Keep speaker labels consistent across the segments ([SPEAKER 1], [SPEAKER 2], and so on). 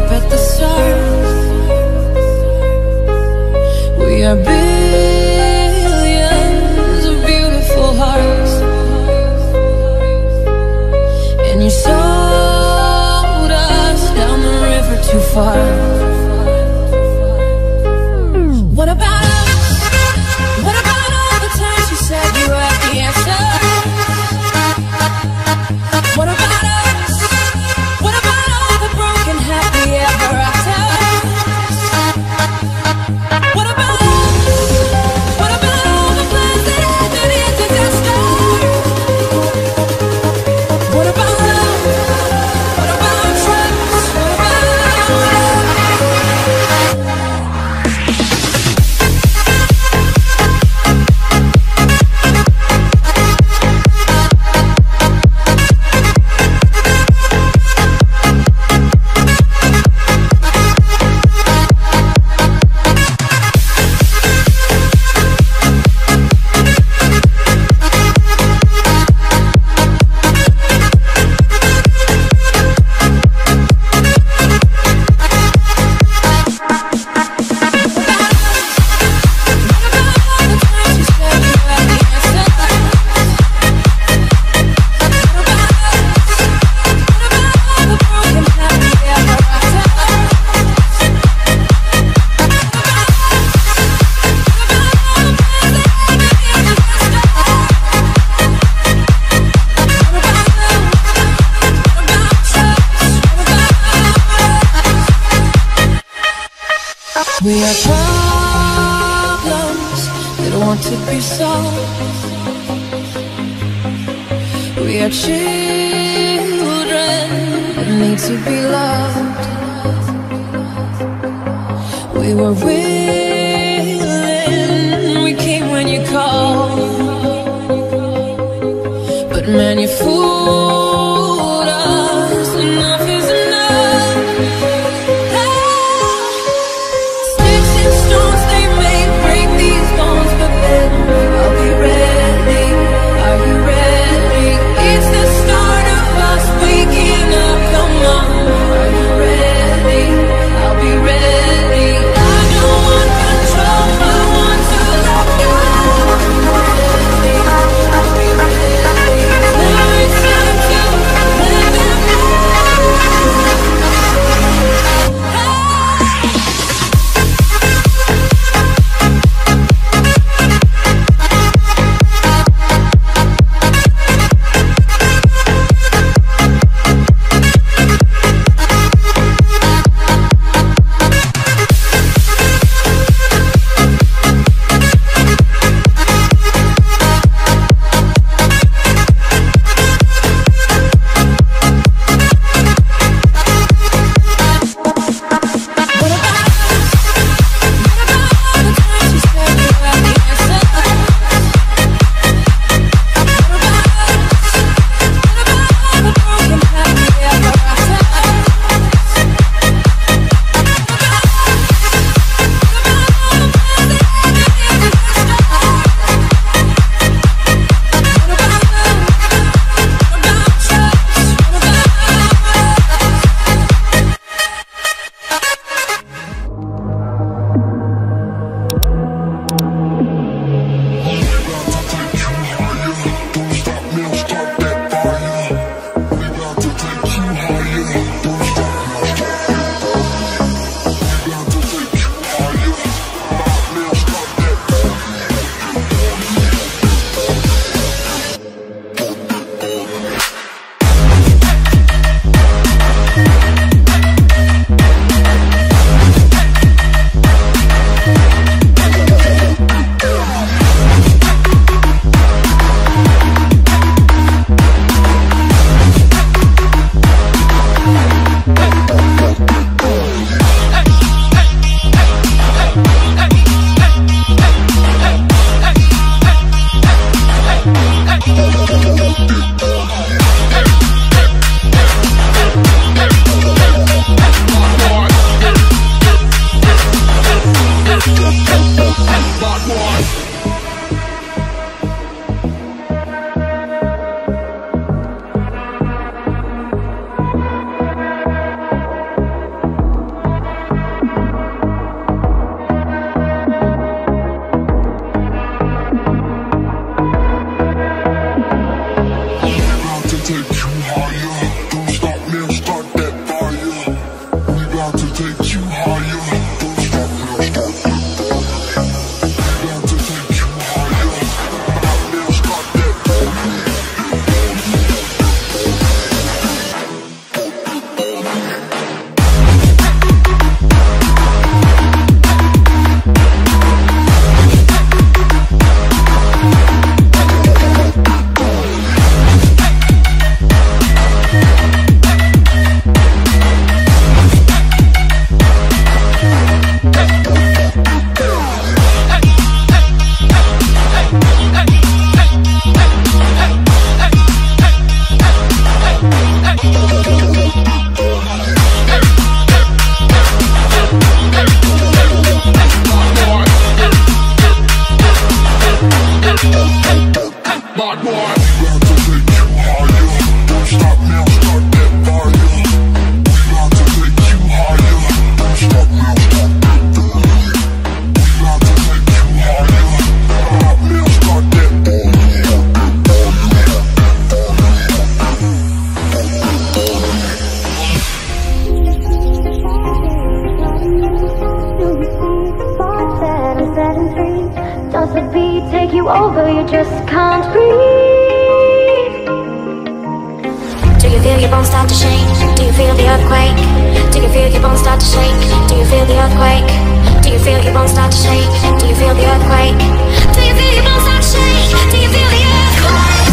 [SPEAKER 1] at the stars. We are billions of beautiful hearts, and you sold us down the river too far. What about us? What about all the times you said you had the answer? What about us? What about all the broken happy ever after? What about us? What about all the plans that ended in disaster? What about love? What about trust? What about we are problems that want to be solved. We are children that need to be loved. We were willing, we came when you called, but man, you fooled us. Enough is enough. Stones they may break these bones, but then I'll be ready. Are you ready? It's the start of us waking up. Come on, are you ready? I'll be ready. I don't want control, I want to let go. I'll be ready. Now it's time to
[SPEAKER 2] Does the beat take you over? You just can't breathe. Do you feel your bones start to shake? Do you feel the earthquake? Do you feel your bones start to shake? Do you feel the earthquake? Do you feel your bones start to shake? Do you feel the earthquake? Do you feel your bones start to shake? Do you feel the earthquake?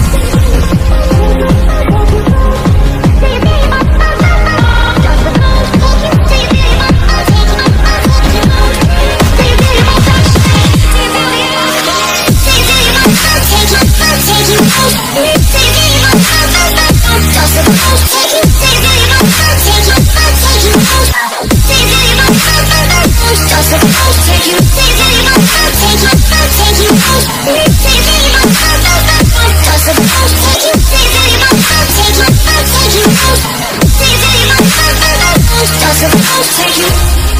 [SPEAKER 2] Do you feel your bones start to shake? Does the bones take you? Do you feel your bones start to shake? Do you feel your bones start to shake? Do you feel the earthquake? Do you feel your bones start to take you? Take you out? Do you feel your bones start to shake? Does the bones take you? Do you feel your bones start to take you? Take you out? Do you feel your bones start to shake? Does the bones take you? Do you feel your bones start to take you? Take you out? Do you feel your bones start to shake? Does the bones take you? Do you feel your bones start to take you? Take you out? Do you feel your bones start to shake? Does the bones take you?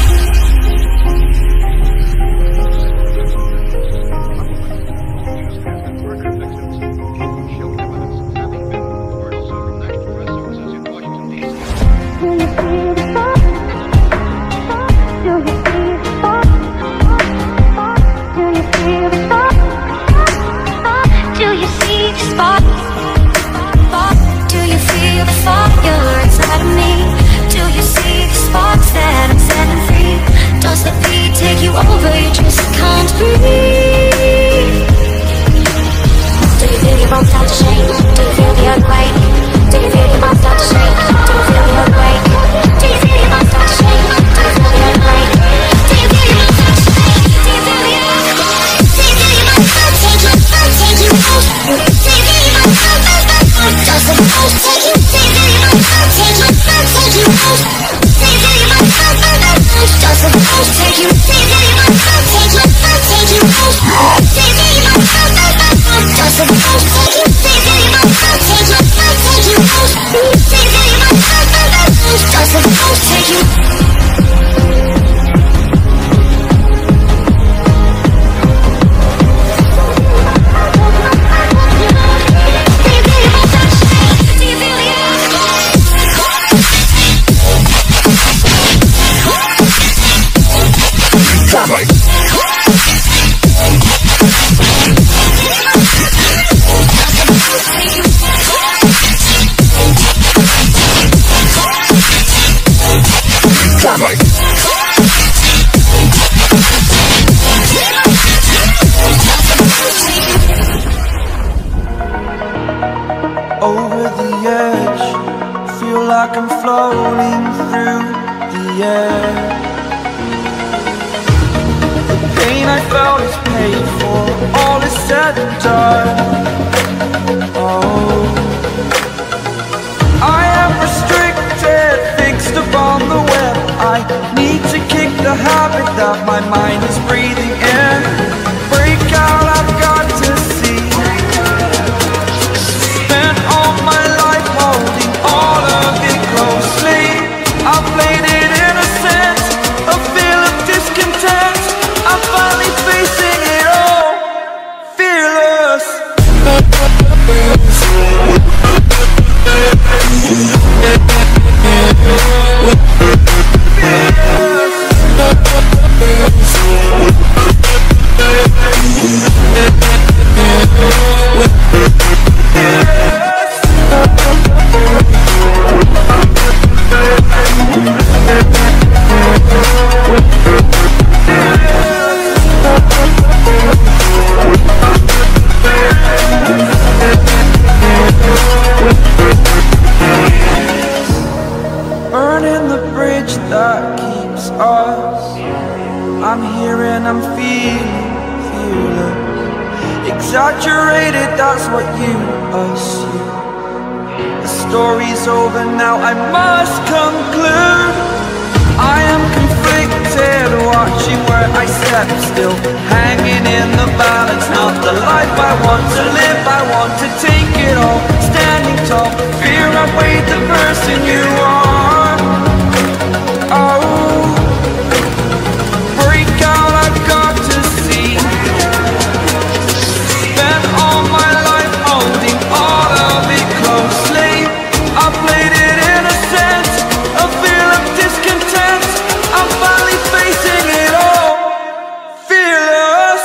[SPEAKER 3] Over the edge, feel like I'm floating through the air. The pain I felt is paid for, all is said and done. Oh, I am restricted, fixed upon the web. I need to kick the habit that my mind is breathing in. Break out, I've got to see. Spent all my life holding all of it closely. I played it innocent, a feel of discontent. I'm finally facing it all, fearless. Burning the bridge that keeps us. I'm here and I'm feeling fearless. Exaggerated, that's what you assume. The story's over now, I must conclude. I am confused. conflicted, watching where I step still, hanging in the balance. Not the life I want to live, I want to take it all, standing tall. Fear I weighed the person you are. Oh, break out, I've got to see. Spent all my life holding all of it closely. I played it innocent, a feel of discontent. I'm finally facing it all, fearless.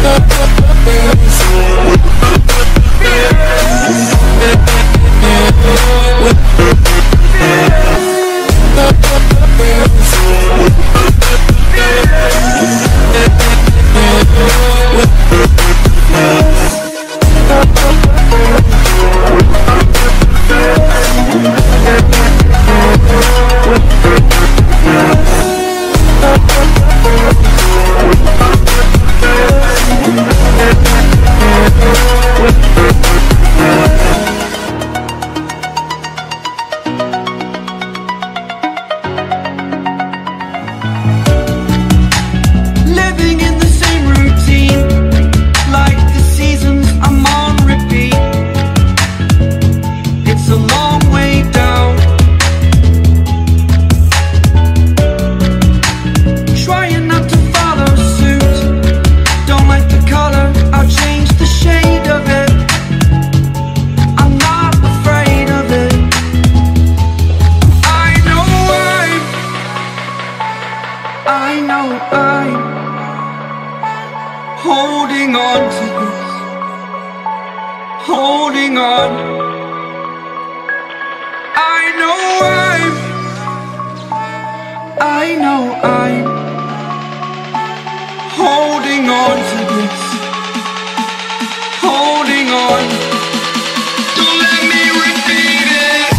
[SPEAKER 3] Living in the same routine, like the seasons I'm on repeat. It's a long way down. Trying not to follow suit. Don't like the color, I'll change the shade of it. I'm not afraid of it. I know I'm holding on to this, holding on. I know I'm holding on to this, holding on. Don't let me repeat it.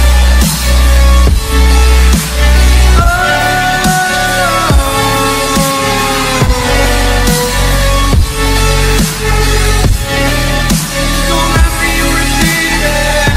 [SPEAKER 3] Don't let me repeat it.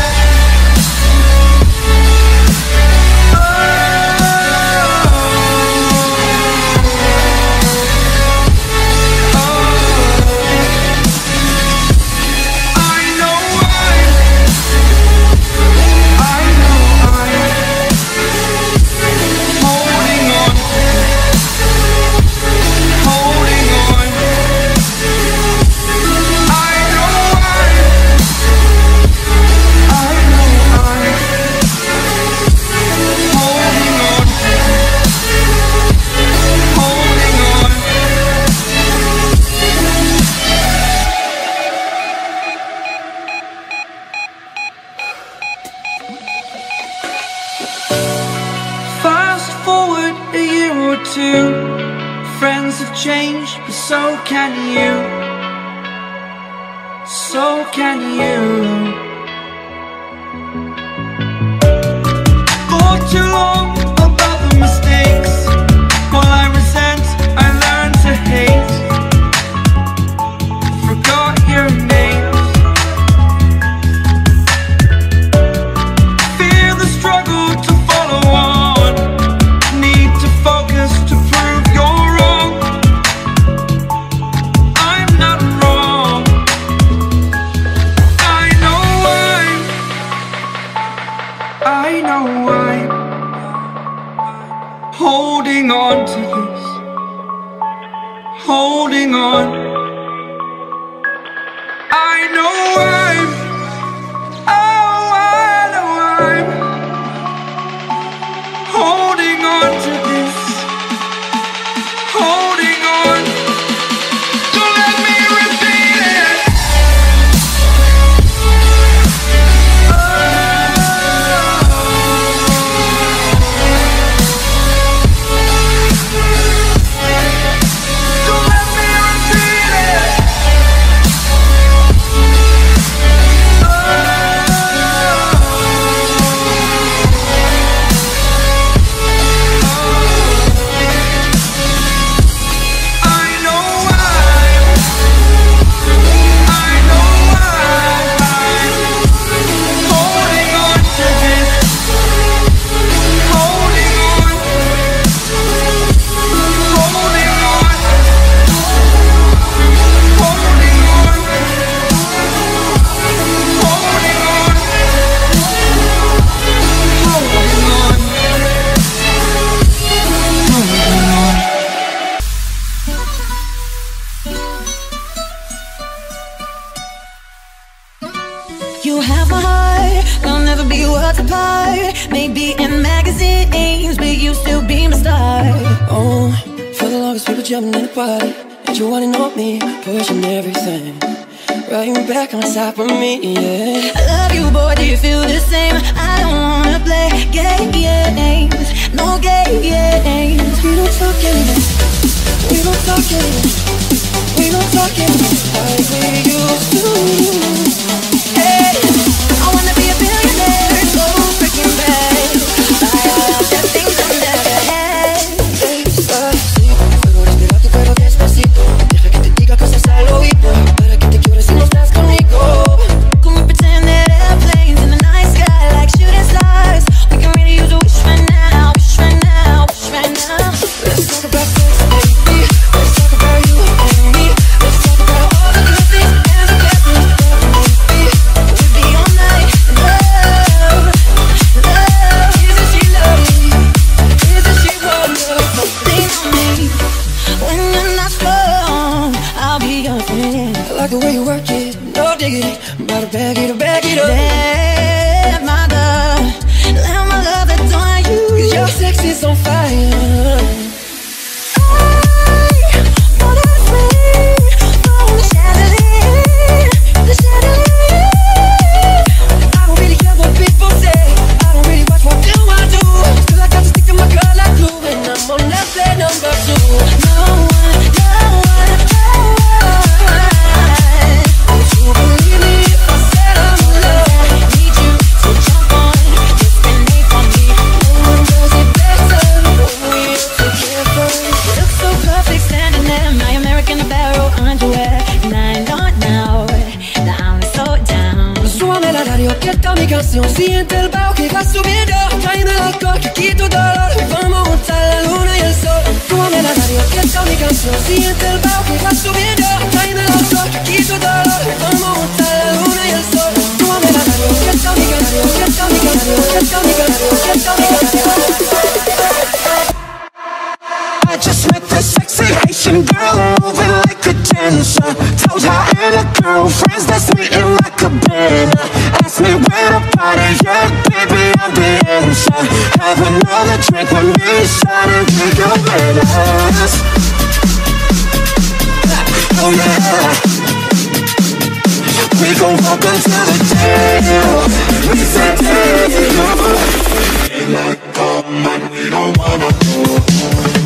[SPEAKER 3] Fast forward a year or two, friends have changed, but so can you. So can you. For too long about the mistakes, while I resent, I learned to hate. Forgot your names. Fear the struggle to follow on. Need to focus to prove you're wrong. I'm not wrong. I know I'm holding on to this, holding on. I know I'm holding on to this, holding on. Don't let me repeat it. Don't let me repeat it.
[SPEAKER 1] you have my heart. We'll never be worlds apart. Maybe in magazines, but you still be my star.
[SPEAKER 4] Oh, for the longest people jumping in the party, and you wanna know me, pushing everything right back on top of me, yeah.
[SPEAKER 1] I love you, boy, do you feel the same? I don't wanna play games, no games.
[SPEAKER 4] We don't talk anymore, we don't talk anymore, we don't talk anymore like we used to.
[SPEAKER 1] Hey, I wanna be a billionaire, so freaking bad. Buy all the things I never had.
[SPEAKER 4] Despacito, puedo respirar tu cuerpo despacito. Deja que te diga cosas al oído, para que te quiebres si no estás conmigo.
[SPEAKER 1] Can we pretend that airplanes in the night sky like shooting stars? We can really use a wish right now, wish right now, wish right now.
[SPEAKER 4] Let's talk about sex, baby. Let's talk about you and me. Let's talk about all the good things and the bad things that we be.
[SPEAKER 1] We'll be all night in love, love.
[SPEAKER 4] Isn't she lovely? Isn't she wonderful?
[SPEAKER 1] Lean on me when you're not strong. I'll be your friend.
[SPEAKER 4] I like the way you work it, no diggity. I'm about to bag it up.
[SPEAKER 1] Let my love adore you.
[SPEAKER 4] 'Cause your sex is on fire. I don't really care what people say. I don't really watch what you want to. Still I got to stick to my girl like glue, and I'm on that play number 2. Would you believe me if I said I'm in love?
[SPEAKER 1] Need you to jump on, just been made for me.
[SPEAKER 4] No one does it better when we're together.
[SPEAKER 1] Look so perfect standing there, my American Apparel underwear. And I know now that I'm so down.
[SPEAKER 4] Súbame la radio, que esta mi canción. Siente el bajo que va subiendo. Tráeme el alcohol que quito dolor. Vamos a juntar la luna y el sol. Súbame la radio, que esta mi canción. Siente el bajo que va subiendo. Tráeme el alcohol que quito dolor. Vamos a juntar la luna y el sol. Súbame la radio, que esta mi canción. Que esta mi canción, que esta mi canción, que esta mi canción.
[SPEAKER 3] I just met this sexy Haitian girl moving like a dancer. Told her and her girlfriends that's meeting like a band. Asked me where to party, yeah, baby, I'm the answer. Have another drink with me, shot and drink your manners. Oh yeah. We gon' walk until the day. We said day. Like come and we don't wanna go.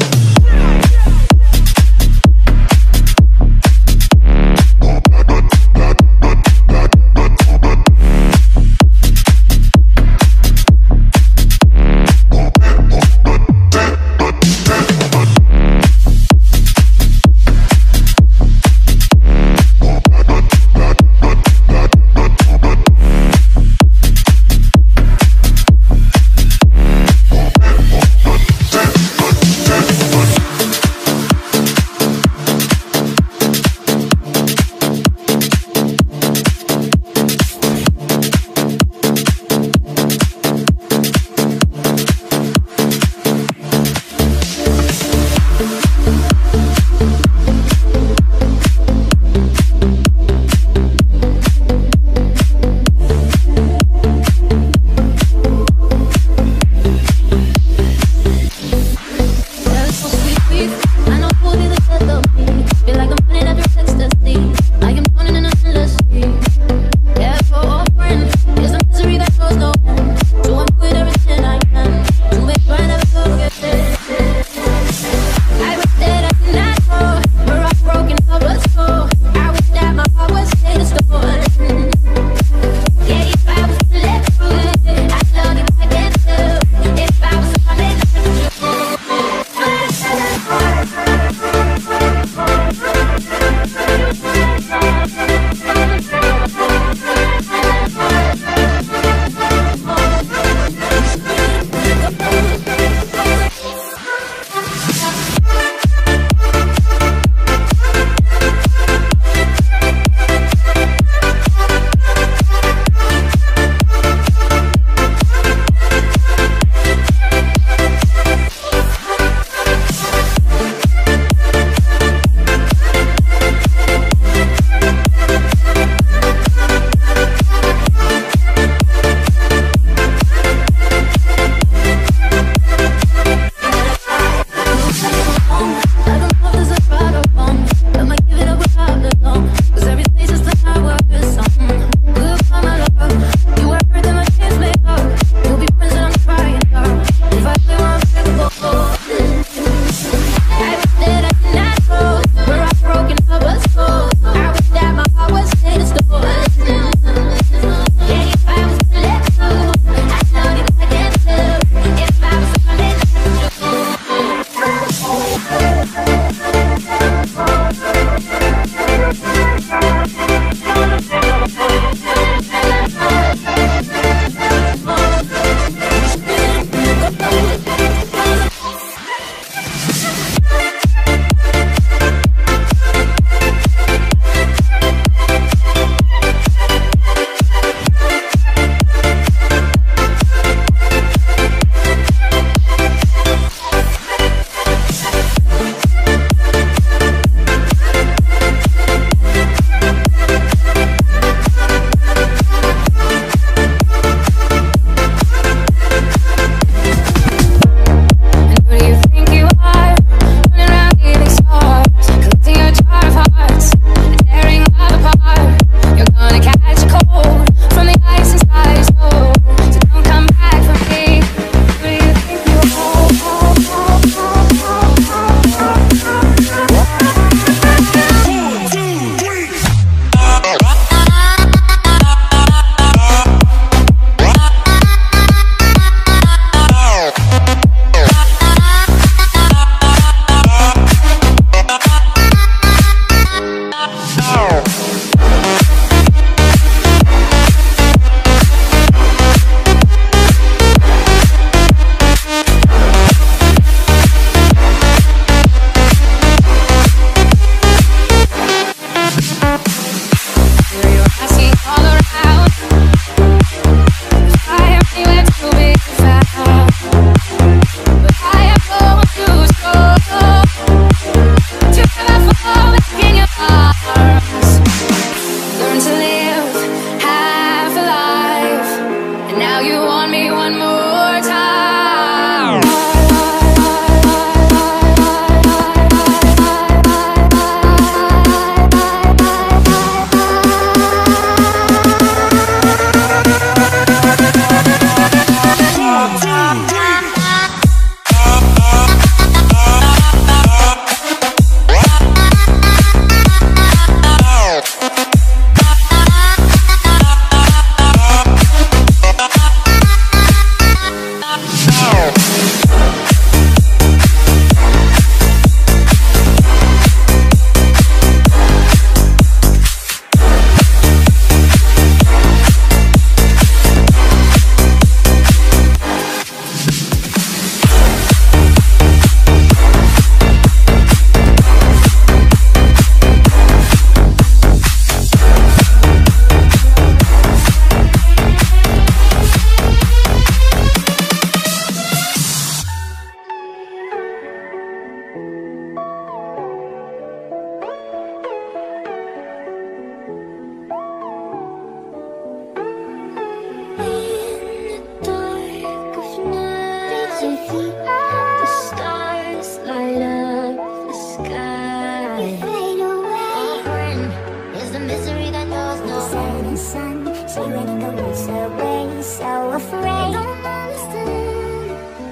[SPEAKER 2] away, so afraid. Don't understand.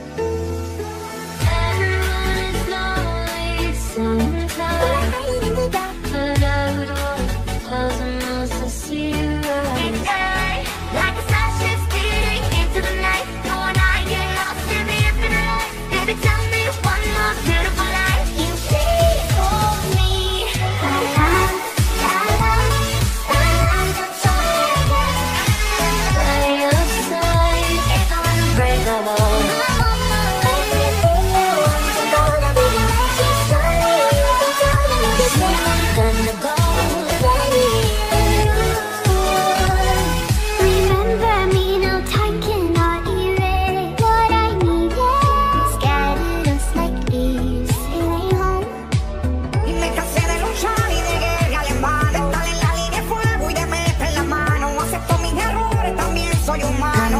[SPEAKER 2] Everyone is lonely sometimes, but I would want to close my eyes to see you rise. Like a star just speeding into the night, knowing I get lost in the infinite light. Baby, tell me one more beautiful lie. You plead for me. By your side, it's unbreakable. Gonna go. Remember me, no time cannot erase what I needed. Scattered us like leaves, it ain't home.
[SPEAKER 5] Y me cansé de luchar y de guerra en vano. Estar en la línea de fuego y de meter la mano. Acepto mis errores, también soy humano.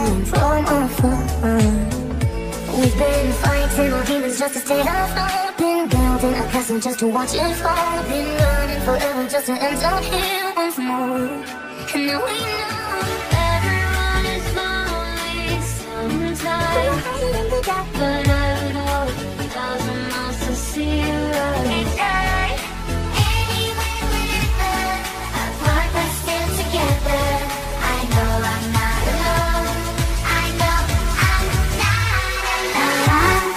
[SPEAKER 2] We've been fighting our demons just to stay afloat. Been building a castle just to watch it fall. Been running forever just to end up here once more. And now we know everyone is lonely sometimes, but I would walk 1,000 miles to see you rise. Anywhere, whenever, apart but still together. I know I'm not alone. I know I'm not alone.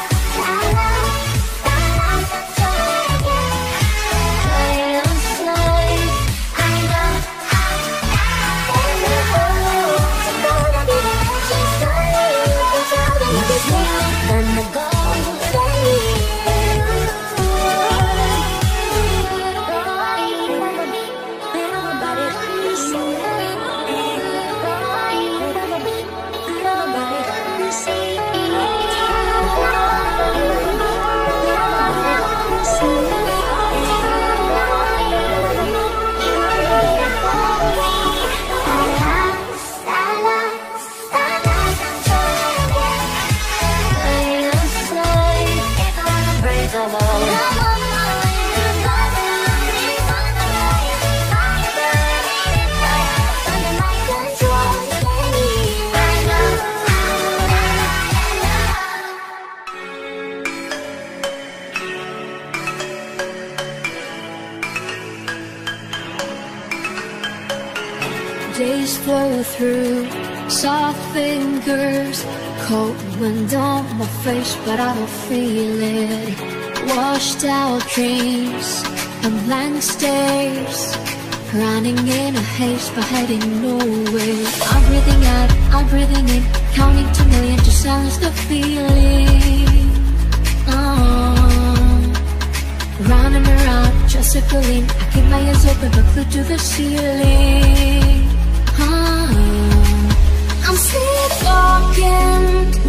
[SPEAKER 2] By your side, I know I'm not alone.
[SPEAKER 1] Days flow through, soft fingers, cold wind on my face, but I don't feel it. Washed out dreams and blank stares, running in a haze but heading nowhere. I'm breathing out, I'm breathing in, counting to million to silence the feeling. Running around, just circling, I keep my eyes open but glued to the ceiling. I'm sleepwalking.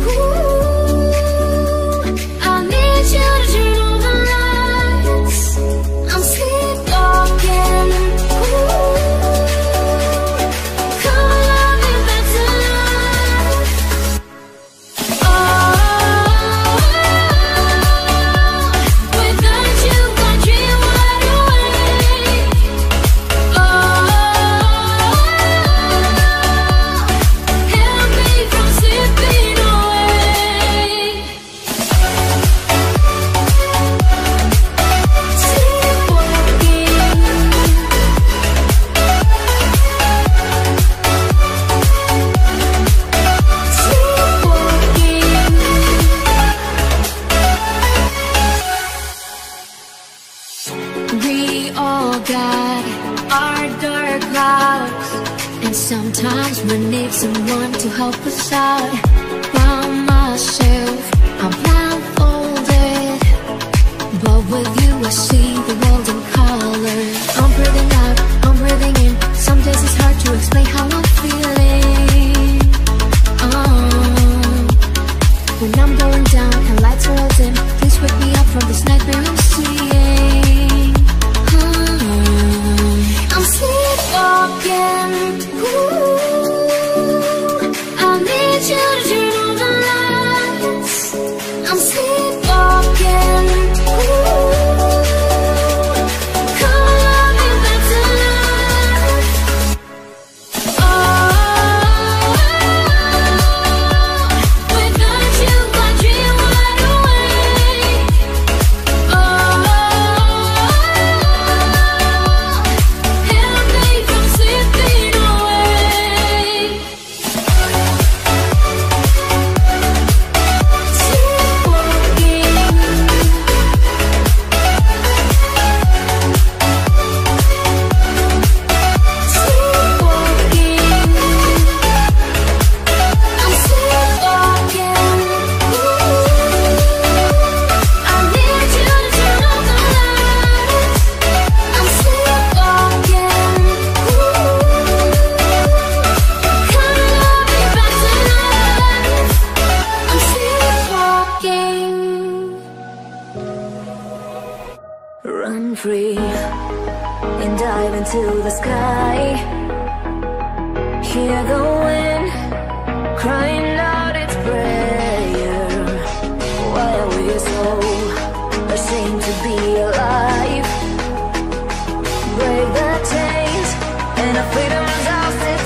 [SPEAKER 1] Ooh, I need you to turn on the lights. I'm sleepwalking. Ooh, come love me back to life. Without you, I dream wide awake. Help me from slipping away. We all got our dark clouds, and sometimes we need someone to help us out. Found myself, I'm blindfolded, but with you I see the world in color. I'm breathing out, I'm breathing in. Some days it's hard to explain how I'm feeling. When I'm going down and lights are all dim, please wake me up from this nightmare I'm seeing. I'm sleepwalking. Ooh, I need you to turn on the lights. I'm sleepwalking. Ooh, come love me back to life. Oh, to the sky. Hear the wind crying out its prayer. Why are we so ashamed to be alive? Break the chains and our freedom's ours at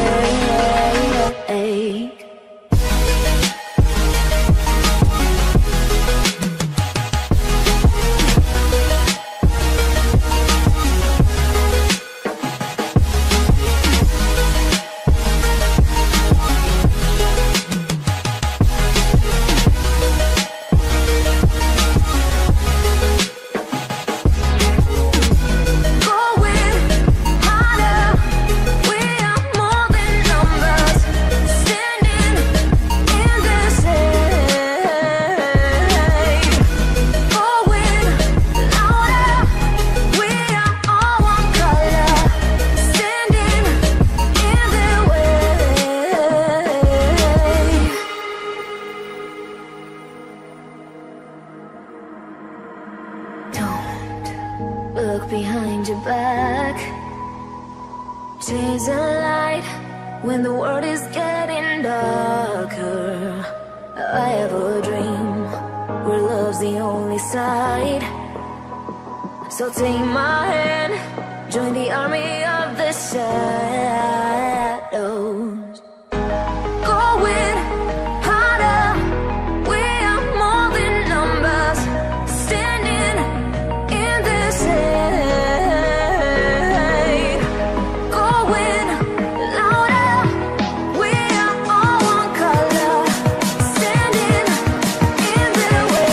[SPEAKER 1] stake. Look behind your back. Chase a light when the world is getting darker. I have a dream where love's the only side. So take my hand, join the army of the shadows. Going harder, we are more than numbers. Standing in this hate. Going louder, we are all one color. Standing in their way.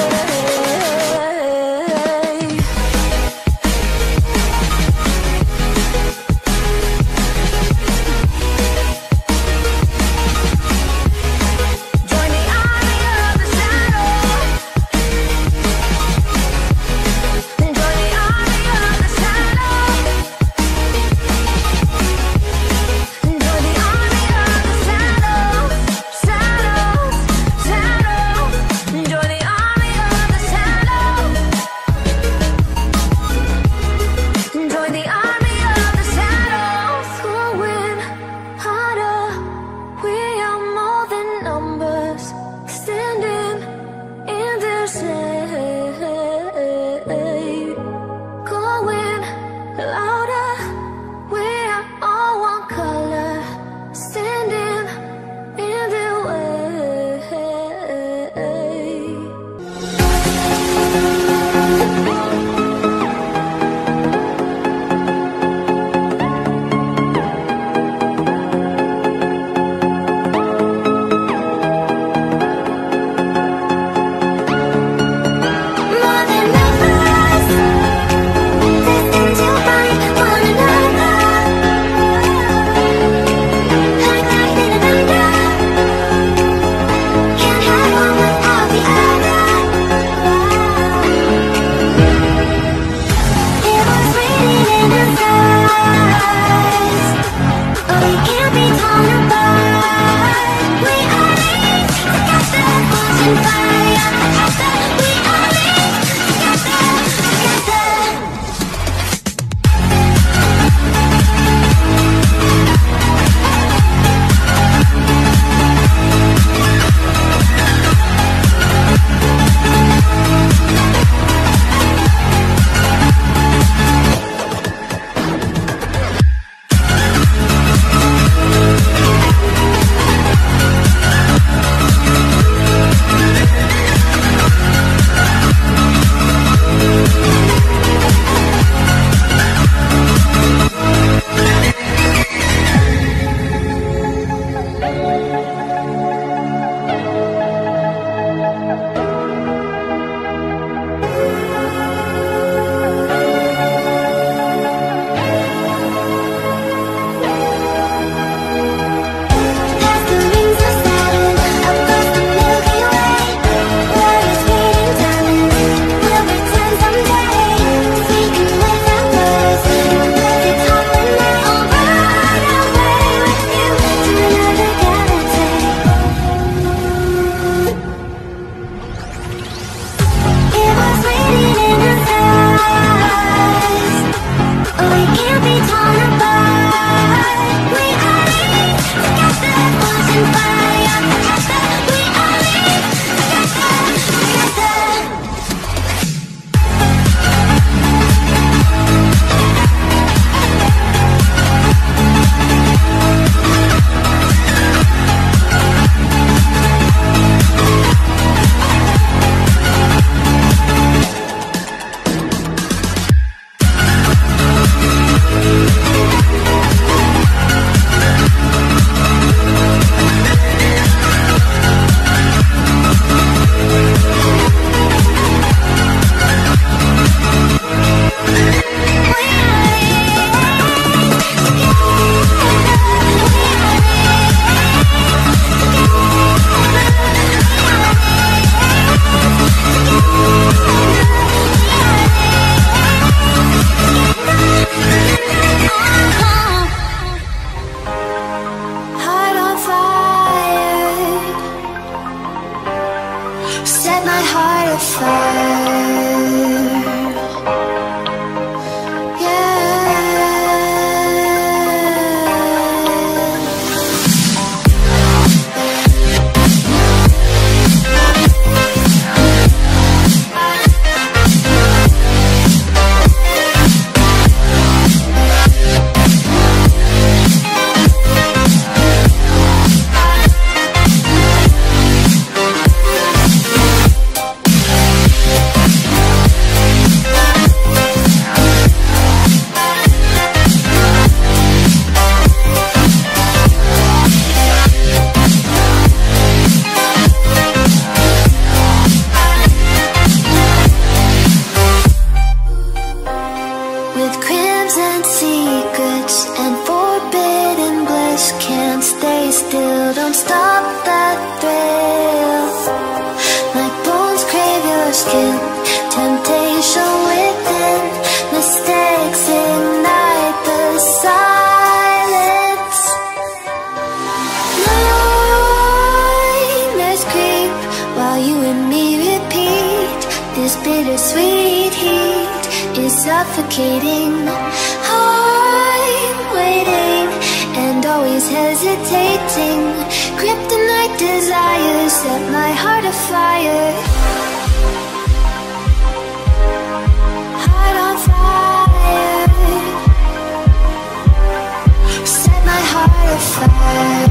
[SPEAKER 2] suffocating. I'm waiting and always hesitating. Kryptonite desires set my heart afire. Heart on fire. Set my heart afire.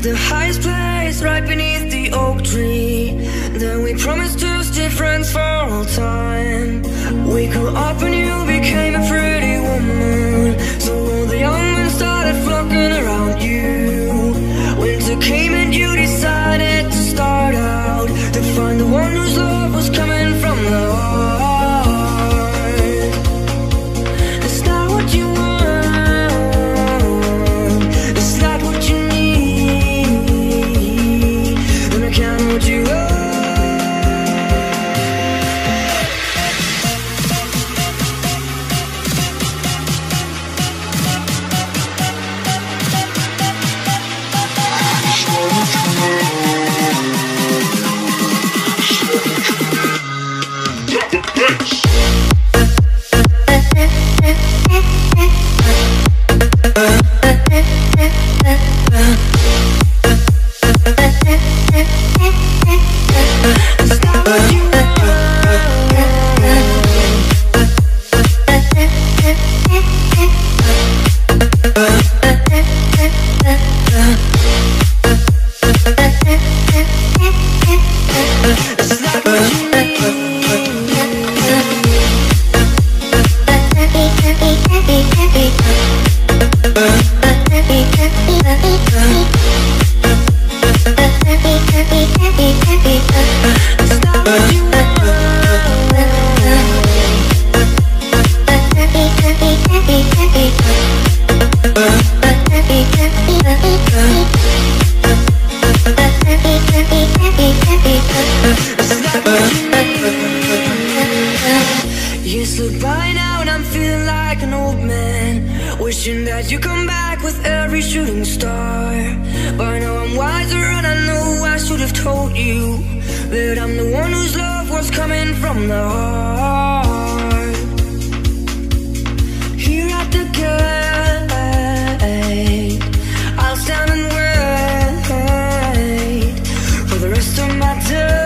[SPEAKER 4] the highest place, right beneath the oak tree. Then we promised to stay friends for all time. We grew up and you became a pretty woman, so all the young men started flocking around you. Winter came and you decided to start out to find the one whose love was coming from the heart. It's not what you want, it's not what you need, and I can't hold you up. Years slip by now and I'm feeling like an old man, wishing that you come back with every shooting star. By now I'm wiser and I know I should have told you that I'm the one whose love was coming from the heart. Here at the gate, I'll stand and wait for the rest of my days.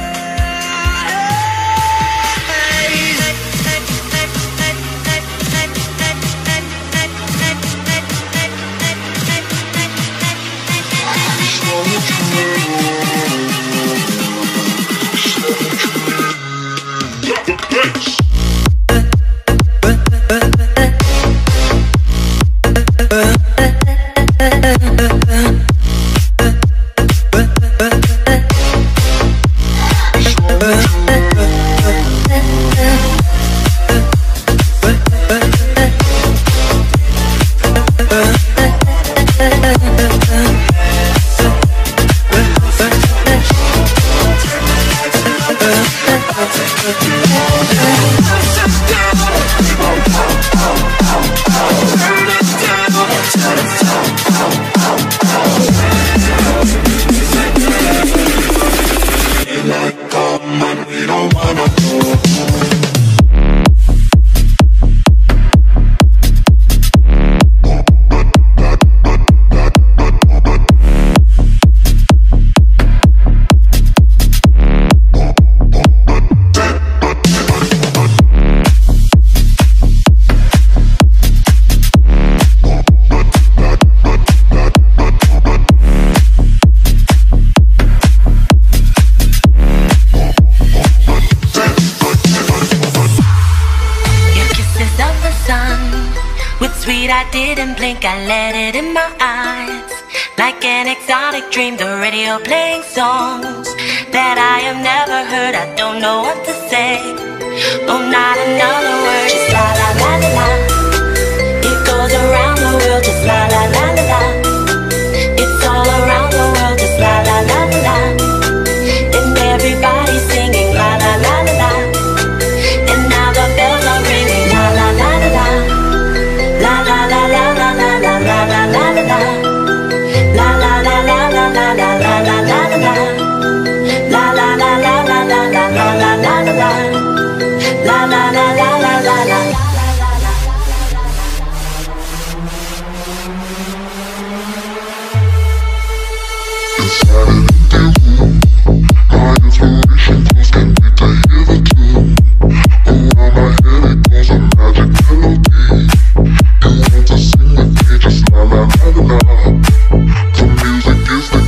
[SPEAKER 6] I didn't blink, I let it in my eyes. Like an exotic dream, the radio playing songs that I have never heard. I don't know what to say. Oh, not another word, just la la la la la. It goes around the world, just la la la la la. It's all around the world, just la la la la la. And everybody's singing la la la la la. And now the bells are ringing la la la la la. La la la la la la la la la la la. La la la la la la la la la la la. La la la la la la la la la la la. La la la la la la la.
[SPEAKER 7] The music is the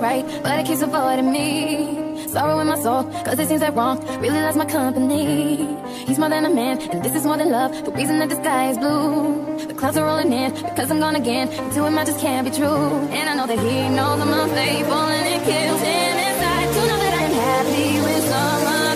[SPEAKER 7] right, but it keeps avoiding me. Sorrow in my soul, cause it seems that wrong really loves my company. He's more than a man, and this is more than love. The reason that the sky is blue, the clouds are rolling in, because I'm gone again. And to him I just can't be true. And I know that he knows I'm unfaithful, and it kills him inside to know that I am happy with someone